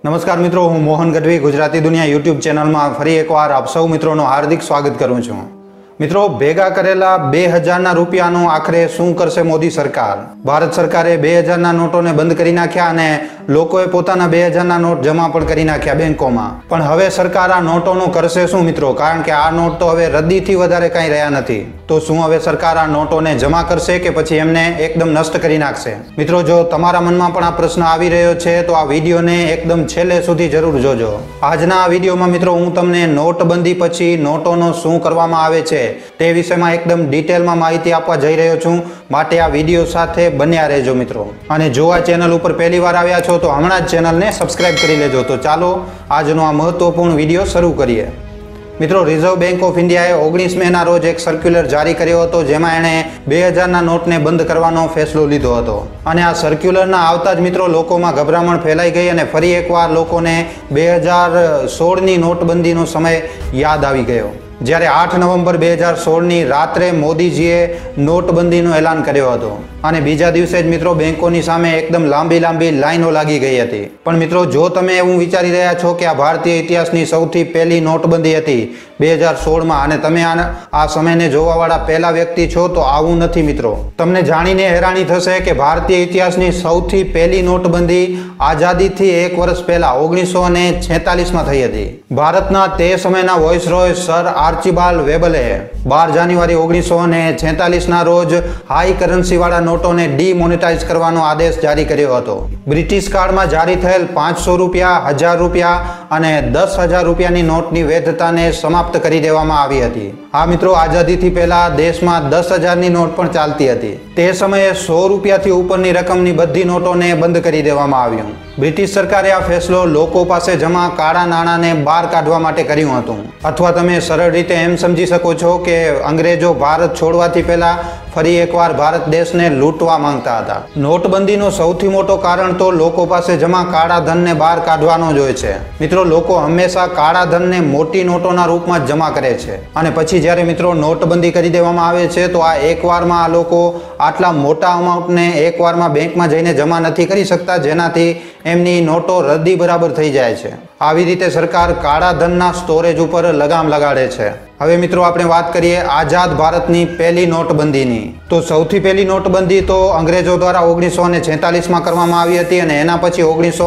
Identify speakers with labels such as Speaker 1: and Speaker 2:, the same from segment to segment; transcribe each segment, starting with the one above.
Speaker 1: નમસ્કાર મિત્રો, હું મોહન ગઢવી ગુજરાતી દુનિયા યુટ્યુબ ચેનલમાં ફરી એકવાર આપ સૌ મિત્રોનું હાર્દિક સ્વાગત કરું છું। મિત્રો, ભેગા કરેલા 2000ના રૂપિયાનું આખરે શું કરશે મોદી સરકાર? ભારત સરકારે 2000ના નોટોને બંધ કરી નાખ્યા અને લોકોએ પોતાના 2000ના નોટ જમા પણ કરી નાખ્યા બેંકોમાં। પણ હવે સરકાર આ નોટોનું કરશે શું મિત્રો? કારણ કે આ નોટ તો હવે રદ્દીથી વધારે કંઈ રહ્યા નથી। તો શું હવે સરકાર આ નોટોને જમા કરશે કે પછી એમને એકદમ નષ્ટ કરી નાખશે? મિત્રો, જો તમારા મનમાં પણ આ પ્રશ્ન આવી રહ્યો છે તો આ વિડીયોને એકદમ છેલ્લે સુધી જરૂર જોજો। આજના આ વિડીયોમાં મિત્રો હું તમને નોટબંધી પછી નોટોનો શું કરવામાં આવે છે તે વિષયમાં એકદમ ડિટેલમાં માહિતી આપવા જઈ રહ્યો છું, માટે આ વિડીયો સાથે બન્યા રહેજો મિત્રો। અને જો આ ચેનલ ઉપર પહેલી વાર આવ્યા છો તો હમણાં જ ચેનલને સબસ્ક્રાઇબ કરી લેજો। તો ચાલો આજનો આ મહત્વપૂર્ણ વિડીયો શરૂ કરીએ। મિત્રો, રિઝર્વ બેંક ઓફ ઇન્ડિયાએ 19 મેના રોજ એક સર્ક્યુલર જારી કર્યો હતો, જેમાં એણે 2000ના નોટને બંધ કરવાનો ફેસલો લીધો હતો। અને આ સર્ક્યુલરના આવતા જ મિત્રો લોકોમાં ગભરામણ ફેલાઈ ગઈ અને ફરી એકવાર લોકોને 2016ની નોટબંધીનો સમય યાદ આવી ગયો, જ્યારે 8 નવેમ્બર 2016ની રાત્રે મોદીજીએ નોટબંધીનું એલાન કર્યો હતો અને બીજા દિવસે જ મિત્રો બેંકોની સામે એકદમ લાંબી લાઈનો લાગી ગઈ હતી। પણ મિત્રો, જો તમે એવું વિચારી રહ્યા છો કે આ ભારતીય ઇતિહાસની સૌથી પહેલી નોટબંધી હતી 2016માં અને તમે આ સમયને જોવાવાળા પહેલા વ્યક્તિ છો, તો આવું નથી મિત્રો। તમને જાણીને હેરાની થશે કે ભારતીય ઇતિહાસની સૌથી પહેલી નોટબંધી આઝાદીથી 1 વર્ષ પહેલા 1946માં થઈ હતી। ભારતના તે સમયના વોઇસરોય સર આર્ચીબાલ્ડ વેબલે 12 જાન્યુઆરી 1946ના રોજ હાઈ કરન્સી વાળા નોટોને ડીમોનેટાઇઝ કરવાનો આદેશ જારી કર્યો હતો। બ્રિટિશ કાળમાં જારી થયેલ 500 રૂપિયા, 1000 રૂપિયા અને 10,000 રૂપિયાની નોટની વૈધતાને સમાપ્ત કરી દેવામાં આવી હતી। આ મિત્રો, આઝાદીથી પહેલા દેશમાં 10,000ની નોટ પણ ચાલતી હતી। તે સમયે 100 રૂપિયાથી ઉપરની રકમની બધી નોટોને બંધ કરી દેવામાં આવ્યું। બ્રિટિશ સરકારે આ ફેસલો લોકો પાસે જમા કાળા નાણાંને બહાર કાઢવા માટે કર્યું હતું, અથવા તમે સરળ રીતે એમ સમજી શકો છો કે અંગ્રેજો ભારત છોડવાથી પહેલા ફરી એકવાર ભારત દેશને લૂંટવા માંગતા હતા। નોટબંધીનો સૌથી મોટો કારણ તો લોકો પાસે જમા કાળા ધનને બહાર કાઢવાનો જ હોય છે। મિત્રો, લોકો હંમેશા કાળા ધનને મોટી નોટોના રૂપમાં જ જમા કરે છે અને પછી જ્યારે મિત્રો નોટબંધી કરી દેવામાં આવે છે તો આ એકવારમાં આ લોકો આટલા મોટા અમાઉન્ટને એકવારમાં બેંકમાં જઈને જમા નથી કરી શકતા, જેનાથી એમની નોટો રદ્દી બરાબર થઈ જાય છે। આવી રીતે સરકાર કાળા ધનના સ્ટોરેજ ઉપર લગામ લગાડે છે। હવે મિત્રો, આપણે વાત કરીએ આઝાદ ભારતની પહેલી નોટબંધીની। તો સૌથી પહેલી નોટબંધી તો અંગ્રેજો દ્વારા 1946માં કરવામાં આવી હતી અને એના પછી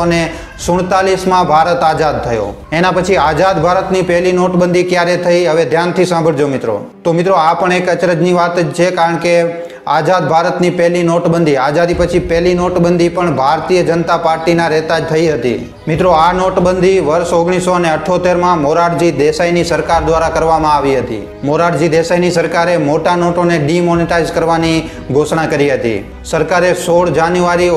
Speaker 1: 1947માં ભારત આઝાદ થયો। એના પછી આઝાદ ભારતની પહેલી નોટબંધી ક્યારે થઈ, હવે ધ્યાનથી સાંભળજો મિત્રો। તો મિત્રો, આ પણ એક અચરજની વાત જ છે, કારણ કે આઝાદ ભારતની પહેલી નોટબંધી, આઝાદી પછી પહેલી નોટબંધી પણ ભારતીય જનતા પાર્ટીના રહેતા જ થઈ હતી। મિત્રો, આ નોટબંધી વર્ષ 1978માં મોરારજી દેસાઈની સરકાર દ્વારા કરવામાં આવી હતી। મોરારજી દેસાઈની સરકારે મોટા નોટોને ડીમોનેટાઇઝ કરવાની ઘોષણા કરી હતી। સરકારે 16 જાન્યુઆરી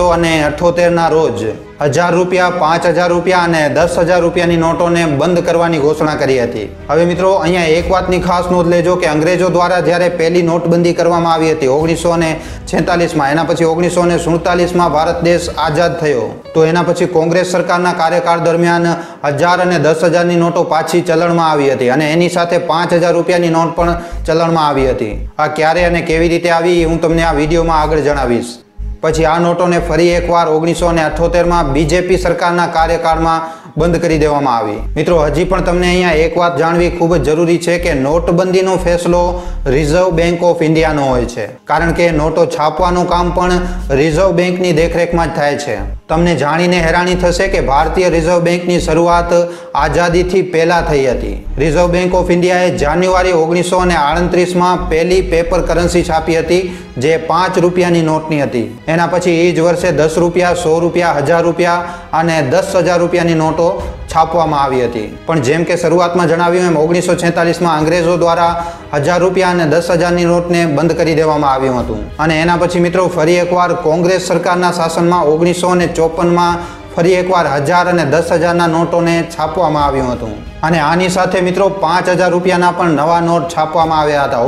Speaker 1: 1978ના રોજ 1000 રૂપિયા, 5000 રૂપિયા અને 10,000 રૂપિયાની નોટોને બંધ કરવાની ઘોષણા કરી હતી। હવે મિત્રો, અહીંયા એક વાતની ખાસ નોંધ લેજો કે અંગ્રેજો દ્વારા જ્યારે પહેલી નોટબંધી કરવામાં આવી હતી 1946માં, એના પછી 1947માં ભારત દેશ આઝાદ થયો, તો એના પછી કોંગ્રેસ સરકારના કાર્યકાળ દરમિયાન 1000 અને 10,000ની નોટો પાછી ચલણમાં આવી હતી અને એની સાથે 5000 રૂપિયાની નોટ પણ ચલણમાં આવી હતી। આ ક્યારે અને કેવી રીતે આવી હું તમને આ વિડીયોમાં આગળ જણાવીશ। પછી આ નોટોને ફરી એકવાર 1978માં બીજેપી સરકારના કાર્યકાળમાં બંધ કરી દેવામાં આવી। મિત્રો, હજી પણ તમને અહીંયા એક વાત જાણવી ખૂબ જ જરૂરી છે કે નોટબંધીનો ફેસલો રિઝર્વ બેંક ઓફ ઇન્ડિયાનો હોય છે, કારણ કે નોટો છાપવાનું કામ પણ રિઝર્વ બેંકની દેખરેખમાં જ થાય છે। તમને જાણીને હેરાની થશે કે ભારતીય રિઝર્વ બેંકની શરૂઆત આઝાદીથી પહેલા થઈ હતી। રિઝર્વ બેંક ઓફ ઇન્ડિયાએ જાન્યુઆરી 1938માં પહેલી પેપર કરન્સી છાપી હતી, જે 5 રૂપિયાની નોટની હતી। એના પછી એ જ વર્ષે 10 રૂપિયા, 100 રૂપિયા, 1000 રૂપિયા અને 10,000 રૂપિયાની નોટો છાપવામાં આવી હતી। પણ જેમ કે શરૂઆતમાં જણાવ્યું એમ 1946માં અંગ્રેજો દ્વારા 1000 રૂપિયા અને 10,000ની નોટને બંધ કરી દેવામાં આવ્યું હતું અને એના પછી મિત્રો ફરી એકવાર કોંગ્રેસ સરકારના શાસનમાં 1954માં ફરી એકવાર 1000 અને 10,000ના નોટોને છાપવામાં આવ્યું હતું અને આની સાથે મિત્રો 5000 રૂપિયાના પણ નવા નોટ છાપવામાં આવ્યા હતા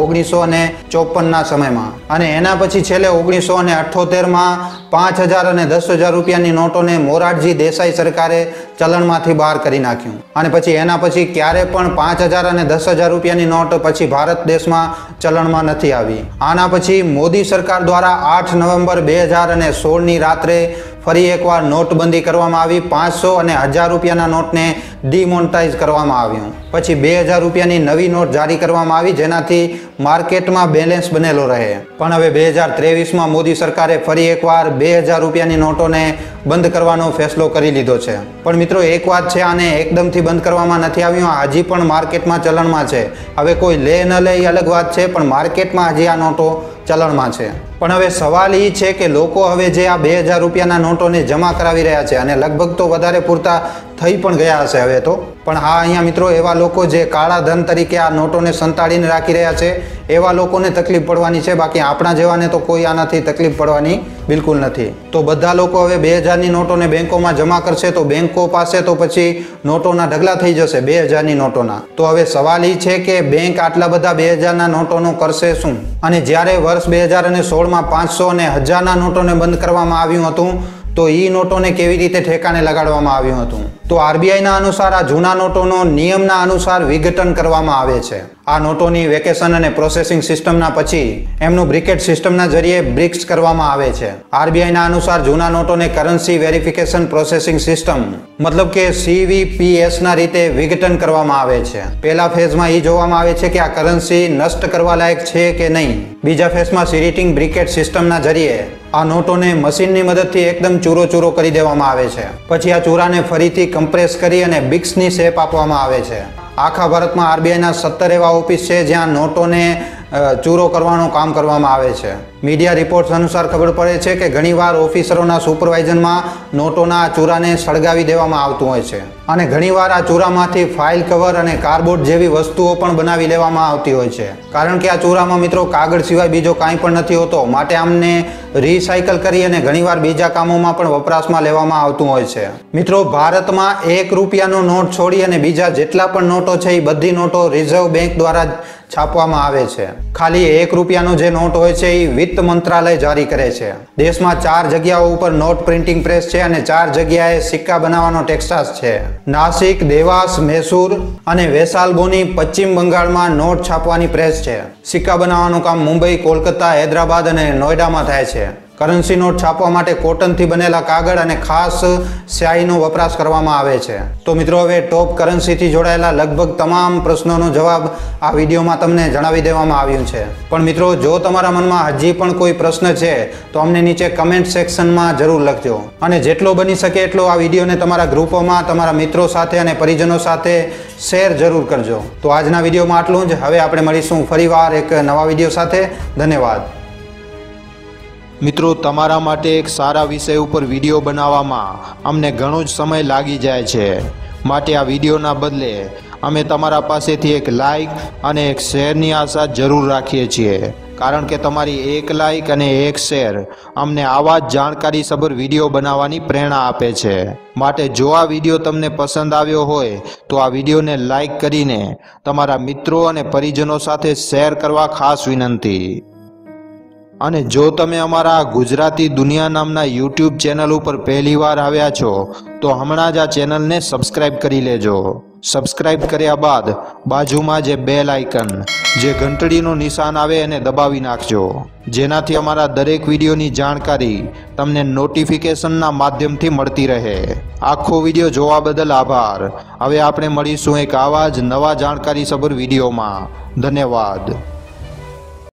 Speaker 1: 1954ના સમયમાં અને એના પછી છેલ્લે 1978માં 5000 અને 10,000 રૂપિયાની નોટોને મોરારજી દેસાઈ સરકારે ચલણમાંથી બહાર કરી નાખ્યું અને પછી એના પછી ક્યારે પણ 5000 અને 10,000 રૂપિયાની નોટ પછી ભારત દેશમાં ચલણમાં નથી આવી। આના પછી મોદી સરકાર દ્વારા 8 નવેમ્બર 2016ની રાત્રે ફરી એકવાર નોટબંધી કરવામાં આવી. 500 અને 1000 રૂપિયાના નોટને ડિમોનેટાઇઝ કરવામાં આવ્યું. પછી 2000 રૂપિયાની નવી નોટ જારી કરવામાં આવી, જેનાથી માર્કેટમાં બેલેન્સ બનેલો રહે. પણ હવે 2023માં મોદી સરકારે ફરી એકવાર 2000 રૂપિયાની નોટોને બંધ કરવાનો ફેસલો કરી લીધો છે. પણ મિત્રો એક વાત છે, આને એકદમથી બંધ કરવામાં નથી આવ્યું. હજી પણ માર્કેટમાં ચલણમાં છે. હવે કોઈ લે ન લે એ અલગ વાત છે, પણ માર્કેટમાં હજી આ નોટો ચલણમાં છે. પણ હવે સવાલ એ છે કે લોકો હવે જે આ 2000 રૂપિયાના નોટોને જમા કરાવી રહ્યા છે, અને લગભગ તો વધારે પૂરતા થઈ પણ ગયા હશે હવે તો. પણ હા, અહીંયા મિત્રો એવા લોકો જે કાળા ધન તરીકે આ નોટોને સંતાડીને રાખી રહ્યા છે, એવા લોકોને તકલીફ પડવાની છે. બાકી આપણા જેવાને તો કોઈ આનાથી તકલીફ પડવાની બિલકુલ નથી. તો બધા લોકો હવે 2000ની નોટોને બેંકોમાં જમા કરશે, તો બેંકો પાસે તો પછી નોટોના ઢગલા થઈ જશે 2000ની નોટોના. તો હવે સવાલ એ છે કે બેંક આટલા બધા 2000ના નોટોનું કરશે શું? અને જ્યારે વર્ષ 2016માં 500 અને 1000ના નોટોને બંધ કરવામાં આવ્યું હતું, તો એ નોટોને કેવી રીતે ઠેકાણે લગાડવામાં આવ્યું હતું? તો આરબીઆઈના અનુસાર આ જૂના નોટોનો નિયમના અનુસાર વિઘટન કરવામાં આવે છે. આ નોટોની વેકેશન અને પ્રોસેસિંગ સિસ્ટમના પછી એમનું બ્રિકેટ સિસ્ટમના જરીએ બ્રિક્સ કરવામાં આવે છે. આરબીઆઈના અનુસાર જૂના નોટોને કરન્સી વેરિફિકેશન પ્રોસેસિંગ સિસ્ટમ મતલબ કે CVPSના રીતે વિઘટન કરવામાં આવે છે. પહેલા ફેઝમાં એ જોવામાં આવે છે કે આ કરન્સી નષ્ટ કરવા લાયક છે કે નહીં. બીજા ફેઝમાં સિરીટિંગ બ્રિકેટ સિસ્ટમના જરીએ આ નોટોને મશીનની મદદથી એકદમ ચૂરો કરી દેવામાં આવે છે. પછી આ ચૂરાને ફરીથી કમ્પ્રેસ કરી અને બિક્સની શેપ આપવામાં આવે છે. આખા ભારતમાં આરબીઆઈના 17 એવા ઓફિસ છે જ્યાં નોટોને ચૂરો કરવાનું કામ કરવામાં આવે છે. મીડિયા રિપોર્ટ્સ અનુસાર ખબર પડે છે કે ઘણીવાર ઓફિસરોના સુપરવાઇઝનમાં નોટોના ચૂરાને સળગાવી દેવામાં આવતું હોય છે, અને ઘણીવાર આ ચૂરામાંથી ફાઇલ કવર અને કાર્ડબોર્ડ જેવી વસ્તુઓ પણ બનાવી લેવામાં આવતી હોય છે. કારણ કે આ ચૂરામાં મિત્રો કાગળ સિવાય બીજો કાંઈ પણ નથી હોતો, માટે આમને રિસાયકલ કરી અને ઘણીવાર બીજા કામોમાં પણ વપરાશમાં લેવામાં આવતું હોય છે. મિત્રો ભારતમાં 1 રૂપિયાનો નોટ છોડી અને બીજા જેટલા પણ નોટો છે એ બધી નોટો રિઝર્વ બેંક દ્વારા છાપવામાં આવે છે. ખાલી 1 રૂપિયાનો જે નોટ હોય છે એ વિત્ત મંત્રાલય જારી કરે છે. દેશમાં 4 જગ્યાઓ ઉપર નોટ પ્રિન્ટિંગ પ્રેસ છે અને 4 જગ્યાએ સિક્કા બનાવવાનો ટેક્સાસ છે. નાસિક, દેવાસ, મૈસૂર અને વેસાલબોની પશ્ચિમ બંગાળમાં નોટ છાપવાની પ્રેસ છે. સિક્કા બનાવવાનું કામ મુંબઈ, કોલકાતા, હૈદરાબાદ અને નોઈડામાં થાય છે. કરન્સી નોટ છાપવા માટે કોટનથી બનેલા કાગળ અને ખાસ સ્યાહીનો વપરાશ કરવામાં આવે છે. તો મિત્રો હવે ટોપ કરન્સીથી જોડાયેલા લગભગ તમામ પ્રશ્નોનો જવાબ આ વિડીયોમાં તમને જણાવી દેવામાં આવ્યું છે. પણ મિત્રો જો તમારા મનમાં હજી પણ કોઈ પ્રશ્ન છે તો અમને નીચે કમેન્ટ સેક્શનમાં જરૂર લખજો, અને જેટલો બની શકે એટલો આ વિડીયોને તમારા ગ્રુપોમાં, તમારા મિત્રો સાથે અને પરિજનો સાથે શેર જરૂર કરજો. તો આજના વિડીયોમાં આટલું જ. હવે આપણે મળીશું ફરીવાર એક નવા વિડીયો સાથે. ધન્યવાદ.
Speaker 2: મિત્રો, તમારા માટે એક સારા વિષય ઉપર વિડીયો બનાવવામાં અમને ઘણો જ સમય લાગી જાય છે, માટે આ વિડીયોના બદલે અમે તમારા પાસેથી એક લાઇક અને એક શેરની આશા જરૂર રાખીએ છીએ. કારણ કે તમારી એક લાઇક અને એક શેર અમને આવા જ જાણકારીસભર વિડીયો બનાવવાની પ્રેરણા આપે છે. માટે જો આ વિડીયો તમને પસંદ આવ્યો હોય તો આ વિડીયોને લાઇક કરીને તમારા મિત્રો અને પરિજનો સાથે શેર કરવા ખાસ વિનંતી. અને જો તમે અમારા ગુજરાતી દુનિયા નામના YouTube ચેનલ ઉપર પહેલીવાર આવ્યા છો તો હમણાં જ આ ચેનલને સબસ્ક્રાઇબ કરી લેજો. સબસ્ક્રાઇબ કર્યા બાદ બાજુમાં જે બેલ આઇકન જે ઘંટડીનું નિશાન આવે એને દબાવી નાખજો, જેનાથી અમારા દરેક વિડીયોની જાણકારી તમને નોટિફિકેશનના માધ્યમથી મળતી રહે. આખો વિડીયો જોવા બદલ આભાર. હવે આપણે મળીશું એક આવા જ નવા જાણકારીસભર વિડીયોમાં. ધન્યવાદ.